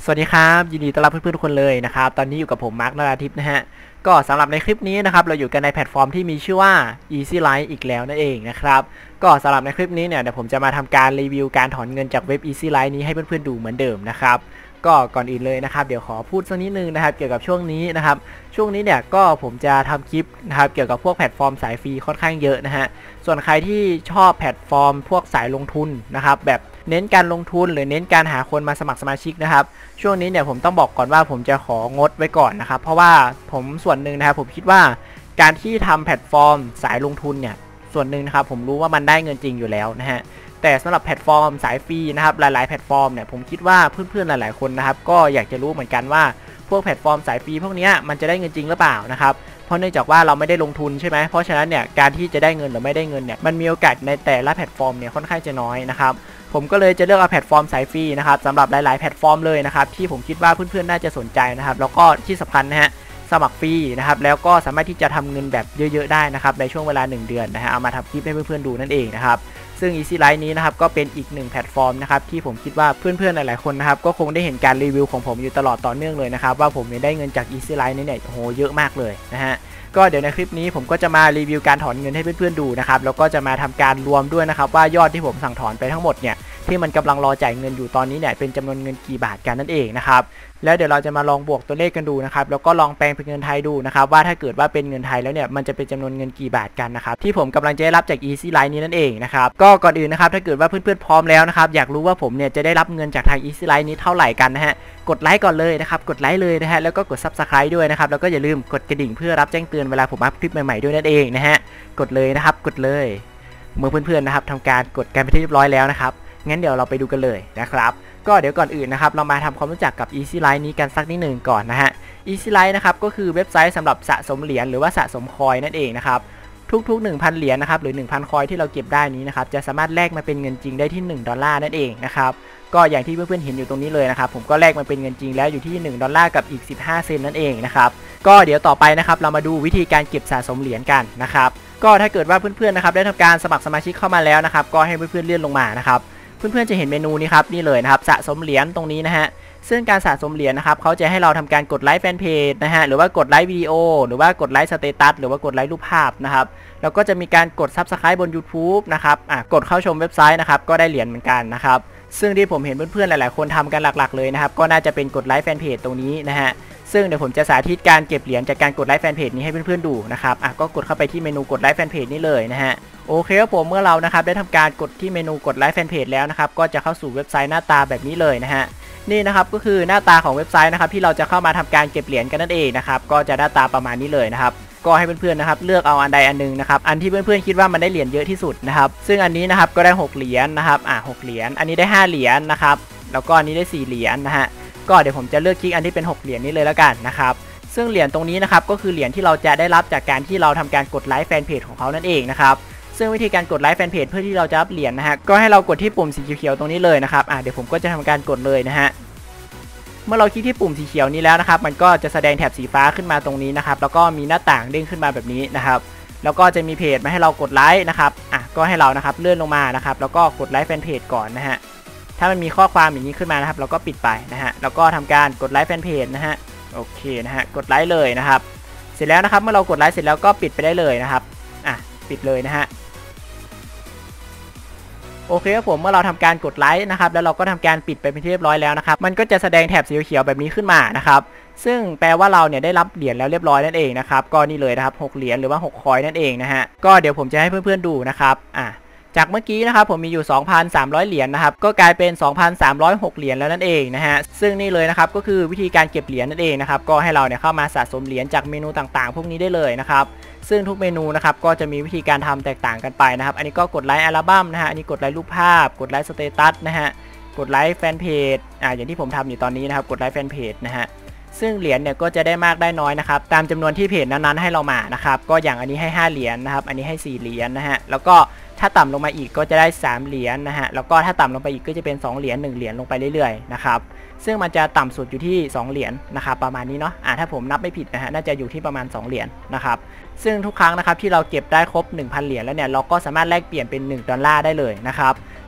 สวัสดีครับยินดีต้อนรับเพื่อนๆทุกคนเลยนะครับตอนนี้อยู่กับผมมาร์คนราธิปนะฮะก็สำหรับในคลิปนี้นะครับเราอยู่กันในแพลตฟอร์มที่มีชื่อว่า Easy Life อีกแล้วนั่นเองนะครับก็สำหรับในคลิปนี้เนี่ยเดี๋ยวผมจะมาทำการรีวิวการถอนเงินจากเว็บ Easy Life นี้ให้เพื่อนๆดูเหมือนเดิมนะครับก็ก่อนอื่นเลยนะครับเดี๋ยวขอพูดสักนิดนึงนะครับเกี่ยวกับช่วงนี้นะครับช่วงนี้เนี่ยก็ผมจะทำคลิปนะครับเกี่ยวกับพวกแพลตฟอร์มสายฟรีค่อนข้างเยอะนะฮะส่วนใครที่ชอบแพลตฟอร์มพวกสายลงทุนนะครับแบบเน้นการลงทุนหรือเน้นการหาคนมาสมัครสมาชิกนะครับช่วงนี้เนี่ยผมต้องบอกก่อนว่าผมจะของดไว้ก่อนนะครับเพราะว่าผมส่วนหนึ่งนะครับผมคิดว่าการที่ทำแพลตฟอร์มสายลงทุนเนี่ยส่วนหนึ่งนะครับผมรู้ว่ามันได้เงินจริงอยู่แล้วนะฮะแต่สำหรับแพลตฟอร์มสายฟรีนะครับหลายๆแพลตฟอร์มเนี่ยผมคิดว่าเพื่อนๆหลายๆคนนะครับก็อยากจะรู้เหมือนกันว่าพวกแพลตฟอร์มสายฟรีพวกนี้มันจะได้เงินจริงหรือเปล่านะครับเพราะเนื่องจากว่าเราไม่ได้ลงทุนใช่ไหมเพราะฉะนั้นเนี่ยการที่จะได้เงินหรือไม่ได้เงินเนี่ยมันมีโอกาสในแต่ละแพลตฟอร์มเนี่ยค่อนข้างจะน้อยนะครับผมก็เลยจะเลือกเอาแพลตฟอร์มสายฟรีนะครับสำหรับหลายๆแพลตฟอร์มเลยนะครับที่ผมคิดว่าเพื่อนๆน่าจะสนใจนะครับแล้วก็ที่สำคัญนะฮะสมัครฟรีนะครับแล้วก็สามารถที่จะทำเงินแบบเยอะๆได้นะครับในช่วงเวลา1 เดือนนะฮะเอามาทำคลิปให้เพื่อนๆดูนั่นเองนะครับซึ่ง Easy Life นี้นะครับก็เป็นอีก1แพลตฟอร์มนะครับที่ผมคิดว่าเพื่อนๆหลายๆคนนะครับก็คงได้เห็นการรีวิวของผมอยู่ตลอดต่อเนื่องเลยนะครับว่าผมได้เงินจาก Easy Life นี้เนี่ยโอ้โหเยอะมากเลยนะฮะก็เดี๋ยวในคลิปนี้ผมก็จะมารีวิวการถอนเงินให้เพื่อนๆดูนะครับแล้วก็จะมาทำการรวมด้วยนะครับว่ายอดที่ผมสั่งถอนไปทั้งหมดเนี่ยที่มันกำลังรอจ่ายเงินอยู่ตอนนี้เนี่ยเป็นจำนวนเงินกี่บาทกันนั่นเองนะครับแล้วเดี๋ยวเราจะมาลองบวกตัวเลขกันดูนะครับแล้วก็ลองแปลงเป็นเงินไทยดูนะครับว่าถ้าเกิดว่าเป็นเงินไทยแล้วเนี่ยมันจะเป็นจำนวนเงินกี่บาทกันนะครับที่ผมกำลังจะได้รับจาก Easy Life นี้นั่นเองนะครับก็ก่อนอื่นนะครับถ้าเกิดว่าเพื่อนๆพร้อมแล้วนะครับอยากรู้ว่าผมเนี่ยจะได้รับเงินจากทาง Easy Life นี้เท่าไหร่กันนะฮะกดไลค์ก่อนเลยนะครับกดไลค์เลยนะฮะแล้วก็กด Subscribe ด้วยนะครับแล้วก็อย่าลืมกดกระดิ่งเพื่อรับแจ้งเตือนเวลาผมอัพคลิปใหม่ๆด้วยนั่นเองนะฮะกดเลยนะครับกดเลยเมื่อเพื่อนๆนะครับทำการกดกันไปที่เรียบร้อยแล้วนะครับงั้นเดี๋ยวเราไปดูกันเลยนะครับก็เดี๋ยวก่อนอื่นนะครับเรามาทำความรู้จักกับ Easy Life นี้กันสักนิดหนึ่งก่อนนะฮะ Easy Life นะครับก็คือเว็บไซต์สำหรับสะสมเหรียญหรือว่าสะสมคอยนั่นเองนะครับทุกๆ 1,000 เหรียญนะครับหรือ 1,000 คอยที่เราเก็บได้นี้นะครับจะสามารถแลกมาเป็นเงินจริงได้ที่$1นั่นเองนะครับก็อย่างที่เพื่อนๆเห็นอยู่ตรงนี้เลยนะครับผมก็แลกมาเป็นเงินจริงแล้วอยู่ที่$1กับอีก15 เซนต์นั่นเองนะครับก็เดี๋ยวต่อไปนะครับเรามาดูวิธีการเก็บสะสมเหรียญกันนะครับก็ถ้าเกิดว่าเพื่อนๆนะครับได้ทำการสมัครสมาชิกเข้ามาแล้วนะครับก็ให้เพื่อนๆเลื่อนลงมานะครับเพื่อนๆจะเห็นเมนูนี้ครับนี่เลยนะครับสะสมเหรียญตรงนี้นะฮะซึ่งการสะสมเหรียญนะครับเขาจะให้เราทำการกดไลค์แฟนเพจนะฮะหรือว่ากดไลค์วิดีโอหรือว่ากดไลค์สเตตัสหรือว่ากดไลค์รูปภาพนะครับแล้วก็จะมีการกด Subscribe บน YouTube นะครับกดเข้าชมเว็บไซต์นะครับก็ได้เหรียญเหมือนกันนะครับซึ่งที่ผมเห็นเพื่อนๆหลายๆคนทำกันหลักๆเลยนะครับก็น่าจะเป็นกดไลค์แฟนเพจตรงนี้นะฮะซึ่งเดี๋ยวผมจะสาธิตการเก็บเหรียญจากการกดไลค์แฟนเพจนี้ให้เพื่อนๆดูนะครับก็กดเข้าไปที่เมนูกดไลค์แฟนเพจนี้เลยนะฮะโอเคครับผมเมื่อเรานะครับได้ทำการกดที่เมนูกดไลค์แฟนเพจแล้วนะครับก็จะเข้าสู่เว็บไซต์หน้าตาแบบนี้เลยนะฮะนี่นะครับก็คือหน้าตาของเว็บไซต์นะครับที่เราจะเข้ามาทำการเก็บเหรียญกันนั่นเองนะครับก็จะหน้าตาประมาณนี้เลยนะครับก็ให้เพื่อนๆนะครับเลือกเอาอันใดอันหนึ่งนะครับอันที่เพื่อนๆคิดว่ามันได้เหรียญเยอะที่สุดนะครับซึ่งอันนี้นะครับก็ได้6เหรียญนะครับ6เหรียญอันนี้ได้5เหรียญนะครับแล้วก็อันนี้ได้4เหรียญนะฮะก็เดี๋ยวผมจะเลือกคลิกอันที่เป็น6เหรียญนี้เลยแล้วกันนะครับซึ่งเหรียญตรงนี้นะครับก็คือเหรียญที่เราจะได้รับจากการที่เราทำการกดไลค์แฟนเพจของเขานั่นเองนะครับซึ่งวิธีการกดไลค์แฟนเพจเพื่อที่เราจะรับเหรียญนะฮะก็ให้เรากดที่ปุ่มสีเขียวๆตรงนี้เลยนะครับเดี๋ยวผมก็จะทำการกดเลยนะฮะเมื่อเราคลิกที่ปุ่มสีเขียวนี้แล้วนะครับมันก็จะแสดงแถบสีฟ้าขึ้นมาตรงนี้นะครับแล้วก็มีหน้าต่างเด้งขึ้นมาแบบนี้นะครับแล้วก็จะมีเพจมาให้เรากดไลค์นะครับก็ให้เรานะครับเลื่อนลงมานะครับแล้วก็กดไลค์แฟนเพจก่อนนะฮะถ้ามันมีข้อความอย่างนี้ขึ้นมานะครับเราก็ปิดไปนะฮะแล้วก็ทำการกดไลค์แฟนเพจนะฮะโอเคนะฮะกดไลค์เลยนะครับเสร็จแล้วนะครับเมื่อเรากดไลค์เสร็จแล้วก็ปิดไปได้เลยนะครับปิดเลยนะฮะโอเคครับผมเมื่อเราทำการกดไลค์นะครับแล้วเราก็ทำการปิดไปเป็นที่เรียบร้อยแล้วนะครับมันก็จะแสดงแถบสีเขียวแบบนี้ขึ้นมานะครับซึ่งแปลว่าเราเนี่ยได้รับเหรียญแล้วเรียบร้อยนั่นเองนะครับก็นี่เลยนะครับ6เหรียญหรือว่า6คอยนั่นเองนะฮะก็เดี๋ยวผมจะให้เพื่อนๆดูนะครับจากเมื่อกี้นะครับผมมีอยู่ 2,300 เหรียญนะครับก็กลายเป็น 2,306 เหรียญแล้วนั่นเองนะฮะซึ่งนี่เลยนะครับก็คือวิธีการเก็บเหรียญนั่นเองนะครับก็ให้เราเนี่ยเข้ามาสะสมเหรียญจากเมนูต่างๆพวกนี้ได้เลยนะครับซึ่งทุกเมนูนะครับก็จะมีวิธีการทำแตกต่างกันไปนะครับอันนี้ก็กดไลค์อัลบั้มนะฮะอันนี้กดไลค์รูปภาพกดไลค์สเตตัสนะฮะกดไลค์แฟนเพจอย่างที่ผมทำอยู่ตอนนี้นะครับกดไลค์แฟนเพจนะฮะซึ่งเหรียญเนี่ยก็จะได้มากได้น้อยนะครับตามจำนวนที่เพจนั้นๆให้เรามานะครับก็อย่างอันนี้ให้5เหรียญนะครับอันนี้ให้4เหรียญนะฮะแล้วก็ถ้าต่ำลงมาอีกก็จะได้3เหรียญนะฮะแล้วก็ถ้าต่ำลงไปอีกก็จะเป็น2เหรียญ1เหรียญลงไปเรื่อยๆนะครับซึ่งมันจะต่ำสุดอยู่ที่2เหรียญนะครับประมาณนี้เนาะถ้าผมนับไม่ผิดนะฮะน่าจะอยู่ที่ประมาณ2เหรียญนะครับซึ่งทุกครั้งนะครับที่เราเก็บได้ครบ 1,000 เหรียญแล้วเนี่ยเราก็สามารถแลกเปลี่ยนเป็น$1ได้เลยนะครับ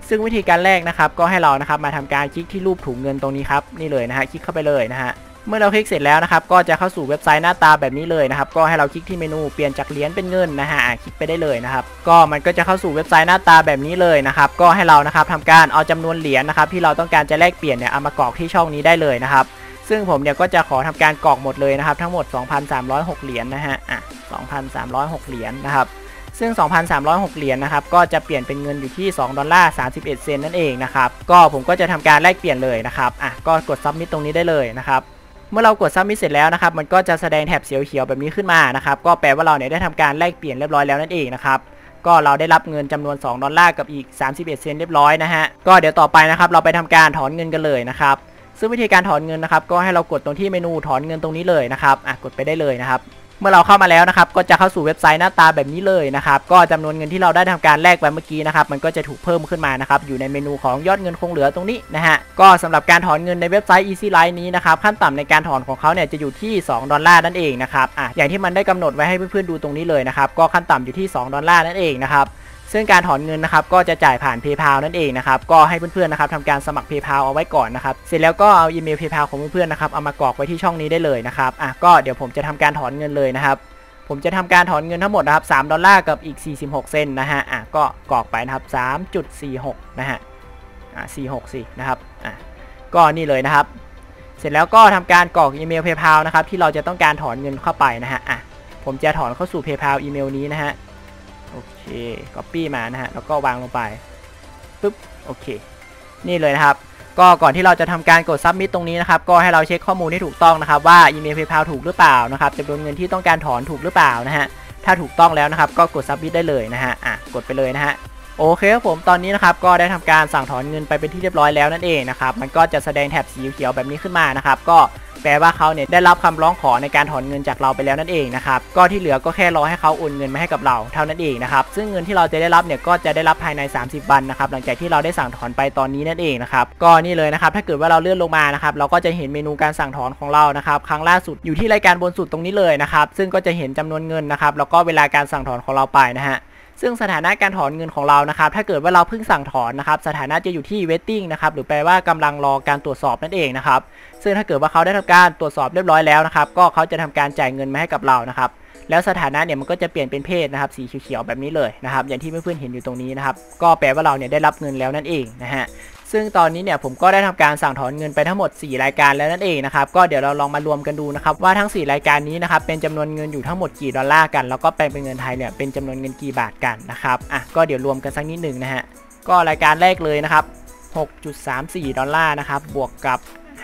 ซึ่งวิธีการแรกนะครับก็ให้เรานะครับมาทำการคลิกที่รูปถุงเงินตรงนี้ครับนี่เลยนะฮะคลิกเข้าไปเลยนะฮะเมื่อเราคลิกเสร็จแล้วนะครับก็จะเข้าสู่เว็บไซต์หน้าตาแบบนี้เลยนะครับก็ให้เราคลิกที่เมนูเปลี่ยนจากเหรียญเป็นเงินนะฮะคลิกไปได้เลยนะครับก็มันก็จะเข้าสู่เว็บไซต์หน้าตาแบบนี้เลยนะครับก็ให้เรานะครับทำการเอาจำนวนเหรียญนะครับที่เราต้องการจะแลกเปลี่ยนเนี่ยเอามากรอกที่ช่องนี้ได้เลยนะครับซึ่งผมเนี่ยก็จะขอทำการกรอกหมดเลยนะครับทั้งหมด 2,306 เหรียญนะฮะ2,306 เหรียญนะครับซึ่ง 2,306 เหรียญนะครับก็จะเปลี่ยนเป็นเงินอยู่ที่$2.31นั่นเองนะครับก็ผมก็จะทำการแลกเปลี่ยนเลยนะครับก็กด submit ตรงนี้ได้เลยนะครับเมื่อเรากด submit เสร็จแล้วนะครับมันก็จะแสดงแถบเขียวๆแบบนี้ขึ้นมานะครับก็แปลว่าเราเนี่ยได้ทำการแลกเปลี่ยนเรียบร้อยแล้วนั่นเองนะครับก็เราได้รับเงินจำนวน$2กับอีก31เซนต์เรียบร้อยนะฮะก็เดี๋ยวต่อไปนะครับเราไปทำการถอนเงินกันเลยนะครับซึ่งวิธีการถอนเงินนะครับก็ให้เรากดตรงที่เมนูถอนเงินตรงนี้เลยนะครับกดไปได้เลยนะครับเมื่อเราเข้ามาแล้วนะครับก็จะเข้าสู่เว็บไซต์หน้าตาแบบนี้เลยนะครับก็จำนวนเงินที่เราได้ทำการแลกไปเมื่อกี้นะครับมันก็จะถูกเพิ่มขึ้นมานะครับอยู่ในเมนูของยอดเงินคงเหลือตรงนี้นะฮะก็สำหรับการถอนเงินในเว็บไซต์ EasyLine นี้นะครับขั้นต่ำในการถอนของเขาเนี่ยจะอยู่ที่$2นั่นเองนะครับอย่างที่มันได้กำหนดไว้ให้เพื่อนๆดูตรงนี้เลยนะครับก็ขั้นต่ำอยู่ที่$2นั่นเองนะครับซึ่งการถอนเงินนะครับก็จะจ่ายผ่าน PayPal นั่นเองนะครับก็ให้เพื่อนๆนะครับทำการสมัคร PayPal เอาไว้ก่อนนะครับเสร็จแล้วก็เอาอีเมล PayPal ของเพื่อนๆนะครับเอามากรอกไว้ที่ช่องนี้ได้เลยนะครับก็เดี๋ยวผมจะทำการถอนเงินเลยนะครับผมจะทำการถอนเงินทั้งหมดนะครับ$3กับอีก46เซนต์นะฮะก็กรอกไปนะครับ 3.46 นะฮะ464นะครับก็นี่เลยนะครับเสร็จแล้วก็ทำการกรอกอีเมล PayPal นะครับที่เราจะต้องการถอนเงินเข้าไปนะฮะผมจะถอนเข้าสู่ PayPal อีเมลนี้นะฮะโอเค copy มานะฮะแล้วก็วางลงไปปึ๊บโอเคนี่เลยนะครับก็ก่อนที่เราจะทำการกด submit ตรงนี้นะครับก็ให้เราเช็คข้อมูลที่ถูกต้องนะครับว่าอีเมล PayPal ถูกหรือเปล่านะครับจำนวนเงินที่ต้องการถอนถูกหรือเปล่านะฮะถ้าถูกต้องแล้วนะครับก็กด submit ได้เลยนะฮะกดไปเลยนะฮะโอเคครับผมตอนนี้นะครับก็ได้ทำการสั่งถอนเงินไปเป็นที่เรียบร้อยแล้วนั่นเองนะครับมันก็จะแสดงแถบสีเขียวแบบนี้ขึ้นมานะครับก็แปลว่าเขาเนี่ยได้รับคำร้องขอในการถอนเงินจากเราไปแล้วนั่นเองนะครับก็ที่เหลือก็แค่รอให้เขาโอนเงินมาให้กับเราเท่านั้นเองนะครับซึ่งเงินที่เราจะได้รับเนี่ยก็จะได้รับภายใน30วันนะครับหลังจากที่เราได้สั่งถอนไปตอนนี้นั่นเองนะครับก็นี่เลยนะครับถ้าเกิดว่าเราเลื่อนลงมานะครับเราก็จะเห็นเมนูการสั่งถอนของเรานะครับครั้งล่าสุดอยู่ที่รายการบนสุดตรงนี้เลยนะครับซึ่งก็จะเห็นจำนวนเงินนะครับแล้วก็เวลาการสั่งถอนของเราไปนะฮะซึ่งสถานะการถอนเงินของเรานะครับถ้าเกิดว่าเราเพิ่งสั่งถอนนะครับสถานะจะอยู่ที่ waiting นะครับหรือแปลว่ากำลังรอการตรวจสอบนั่นเองนะครับซึ่งถ้าเกิดว่าเขาได้ทำการตรวจสอบเรียบร้อยแล้วนะครับก็เขาจะทำการจ่ายเงินมาให้กับเรานะครับแล้วสถานะเนี่ยมันก็จะเปลี่ยนเป็นเพศนะครับสีเขียวๆแบบนี้เลยนะครับอย่างที่เพื่อนๆเห็นอยู่ตรงนี้นะครับก็แปลว่าเราเนี่ยได้รับเงินแล้วนั่นเองนะฮะซึ่งตอนนี้เนี่ยผมก็ได้ทำการสั่งถอนเงินไปทั้งหมด4รายการแล้วนั่นเองนะครับก็เดี๋ยวเราลองมารวมกันดูนะครับว่าทั้ง4รายการนี้นะครับเป็นจำนวนเงินอยู่ทั้งหมดกี่$กันแล้วก็แปลงเป็นเงินไทยเนี่ยเป็นจำนวนเงินกี่บาทกันนะครับก็เดี๋ยวรวมกันสักนิดหนึ่งนะฮะก็รายการแรกเลยนะครับ $6.34 นะครับบวกกับ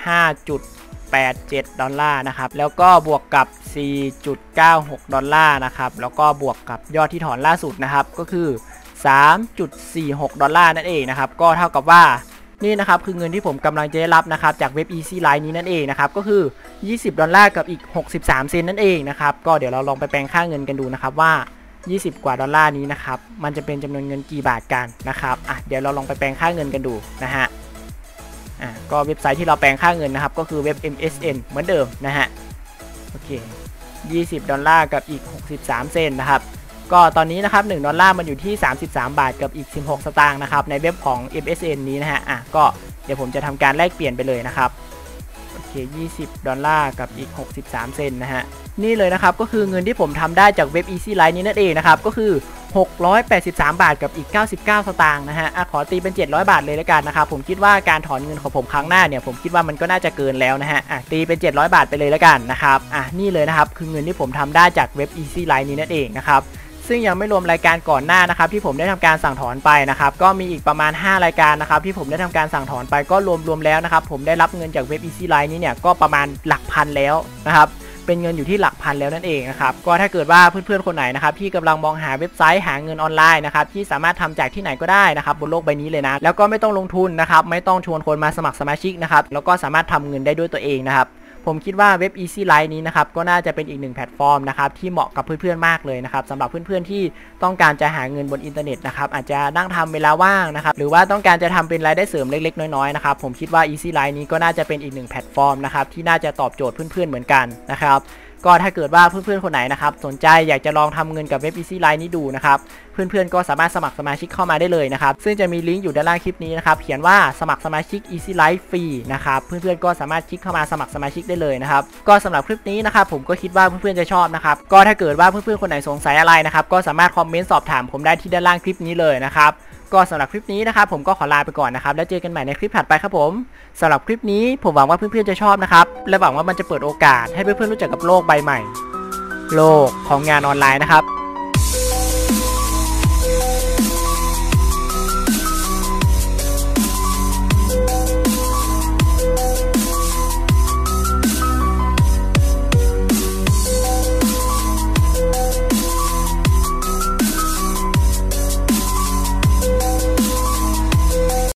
$5.87 นะครับแล้วก็บวกกับ $4.96 นะครับแล้วก็บวกกับยอดที่ถอนล่าสุดนะครับก็คือ$3.46นั่นเองนะครับก็เท่ากับว่านี่นะครับคือเงินที่ผมกำลังจะได้รับนะครับจากเว็บ EasyLine นี้นั่นเองนะครับก็คือ$20กับอีก63เซนต์นั่นเองนะครับก็เดี๋ยวเราลองไปแปลงค่าเงินกันดูนะครับว่า$20 กว่านี้นะครับมันจะเป็นจำนวนเงินกี่บาทกันนะครับเดี๋ยวเราลองไปแปลงค่าเงินกันดูนะฮะก็เว็บไซต์ที่เราแปลงค่าเงินนะครับก็คือเว็บ MSN เหมือนเดิมนะฮะโอเค$20กับอีก63เซนต์นะครับก็ตอนนี้นะครับ$1มันอยู่ที่33บาทกับอีก16สตางค์นะครับในเว็บของ MSN นี้นะฮะก็เดี๋ยวผมจะทำการแลกเปลี่ยนไปเลยนะครับโอเค$20กับอีก63เซนต์นะฮะนี่เลยนะครับก็คือเงินที่ผมทำได้จากเว็บ EasyLine นี้นั่นเองนะครับก็คือ683บาทกับอีก99สตางค์นะฮะขอตีเป็น700บาทเลยแล้วกันนะครับผมคิดว่าการถอนเงินของผมครั้งหน้าเนี่ยผมคิดว่ามันก็น่าจะเกินแล้วนะฮะตีเป็น700บาทไปเลยแล้วกันนะครับนี่เลยนะครับคือเงินที่ผมทำได้จากเว็บ EasyLine นี้นั่นเองนะครับซึ่งยังไม่รวมรายการก่อนหน้านะครับที่ผมได้ทำการสั่งถอนไปนะครับก็มีอีกประมาณ5รายการนะครับที่ผมได้ทำการสั่งถอนไปก็รวมแล้วนะครับผมได้รับเงินจากเว็บ EasyLine นี้เนี่ยก็ประมาณหลักพันแล้วนะครับเป็นเงินอยู่ที่หลักพันแล้วนั่นเองนะครับก็ถ้าเกิดว่าเพื่อนๆคนไหนนะครับที่กำลังมองหาเว็บไซต์หาเงินออนไลน์นะครับที่สามารถทำจากที่ไหนก็ได้นะครับบนโลกใบนี้เลยนะแล้วก็ไม่ต้องลงทุนนะครับไม่ต้องชวนคนมาสมัครสมาชิกนะครับแล้วก็สามารถทำเงินได้ด้วยตัวเองนะครับผมคิดว่าเว็บ EasyLine นี้นะครับก็น่าจะเป็นอีกหนึ่งแพลตฟอร์มนะครับที่เหมาะกับเพื่อนๆมากเลยนะครับสำหรับเพื่อนๆที่ต้องการจะหาเงินบนอินเทอร์เน็ตนะครับอาจจะนั่งทำเวลาว่างนะครับหรือว่าต้องการจะทำเป็นรายได้เสริมเล็กๆน้อยๆนะครับผมคิดว่า EasyLine นี้ก็น่าจะเป็นอีกหนึ่งแพลตฟอร์มนะครับที่น่าจะตอบโจทย์เพื่อนๆเหมือนกันนะครับก็ถ้าเกิดว่าเพื่อนๆคนไหนนะครับสนใจอยากจะลองทำเงินกับเว็บ Easy Life นี้ดูนะครับเพื่อนๆก็สามารถสมัครสมาชิกเข้ามาได้เลยนะครับซึ่งจะมีลิงก์อยู่ด้านล่างคลิปนี้นะครับเขียนว่าสมัครสมาชิก Easy Life ฟรีนะครับเพื่อนๆก็สามารถคลิกเข้ามาสมัครสมาชิกได้เลยนะครับก็สำหรับคลิปนี้นะครับผมก็คิดว่าเพื่อนๆจะชอบนะครับก็ถ้าเกิดว่าเพื่อนๆคนไหนสงสัยอะไรนะครับก็สามารถคอมเมนต์สอบถามผมได้ที่ด้านล่างคลิปนี้เลยนะครับก็สำหรับคลิปนี้นะครับผมก็ขอลาไปก่อนนะครับแล้วเจอกันใหม่ในคลิปถัดไปครับผมสำหรับคลิปนี้ผมหวังว่าเพื่อนๆจะชอบนะครับและหวังว่ามันจะเปิดโอกาสให้เพื่อนๆรู้จักกับโลกใบใหม่โลกของงานออนไลน์นะครับ